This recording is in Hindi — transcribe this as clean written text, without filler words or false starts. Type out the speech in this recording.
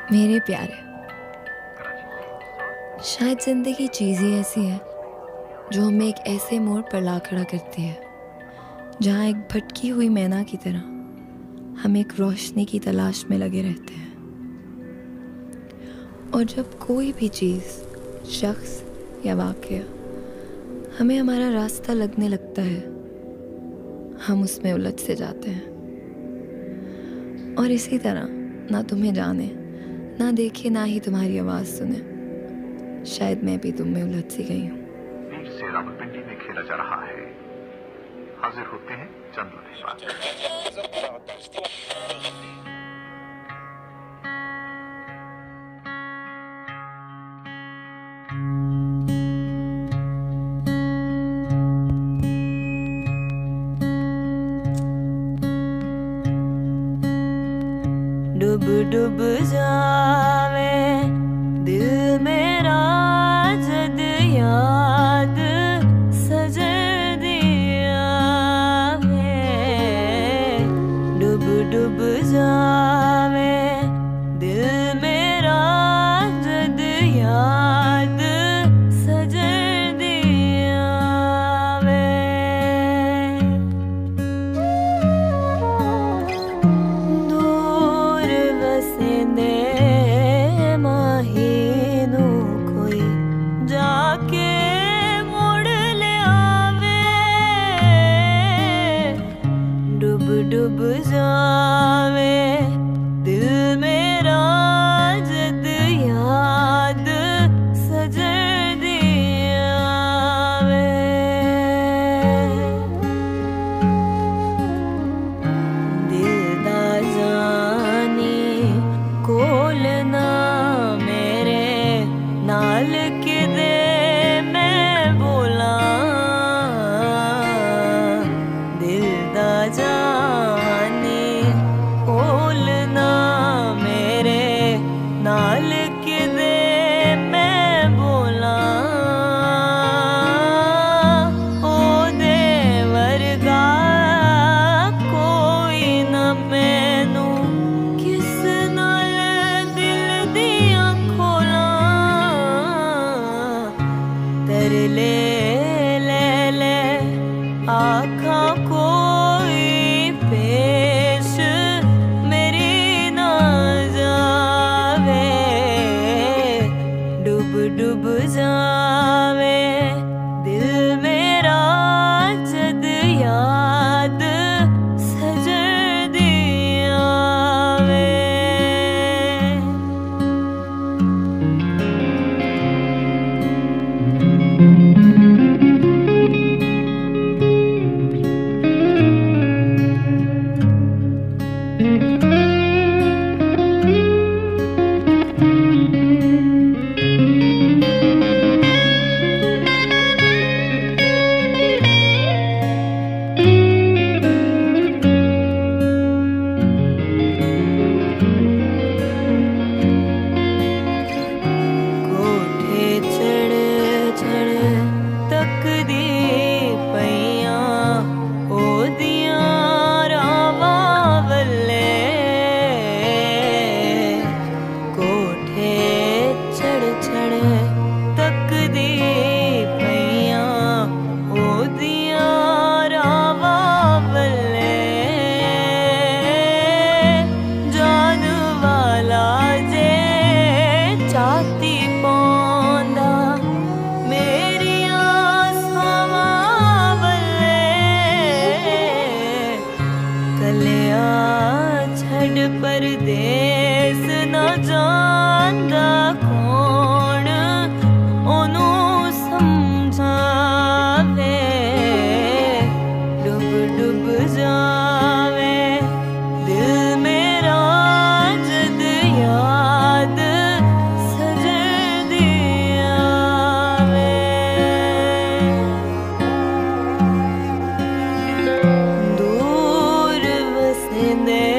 मेरे प्यारे, शायद ज़िंदगी चीज़ ही ऐसी है जो हमें एक ऐसे मोड़ पर ला खड़ा करती है जहाँ एक भटकी हुई मैना की तरह हम एक रोशनी की तलाश में लगे रहते हैं। और जब कोई भी चीज़, शख्स या वाक़या हमें हमारा रास्ता लगने लगता है, हम उसमें उलझ से जाते हैं। और इसी तरह ना तुम्हें जाने, ना देखे, ना ही तुम्हारी आवाज़ सुने, शायद मैं भी तुम में उलझ सी गई हूँ। वीर से रावलपिंडी में खेला जा रहा है। हाजिर होते हैं चंद लम्हे बाद। डूब डूब जावे दिल मेरा जद याद सजर दिया है। डूब डूब जावे दिल मेरा जद याद सजर दिया वे। दूर वसेंदे माहीनू कोई जाके मुड़ ले आवे। डूब डूब जावे दिल मेरा जद याद सजर दिया वे। दिल दा जानी कोल ना मेरे नाल किदे मैं बोला। दिल दा जानी कोल ना मेरे नाल किदे मैं बोला। ओ दे वर्गा कोई ना मैनू किस नाल दिल दियां खोला। तरले ले ले आँखां कोई पेश मेरी ना जावे। डूब डूब जावे दिल मेरा जद याद सजर दिया वे। कोठे चढ़ चढ़ तकदी पईयां ओदियां रावां वल्ले। कोठे चढ़ चढ़ तकदी पईयां ओदियां रावां वल्ले। जान वाला जे चाती पौंदा मेरियां सावां वल्ले। कलिया छड़ परदेस ना जांदा कौन ओनू समझावे। डूब डूब जावे दिल मेरा जद याद सजर दिया वे। दूर वसेंदे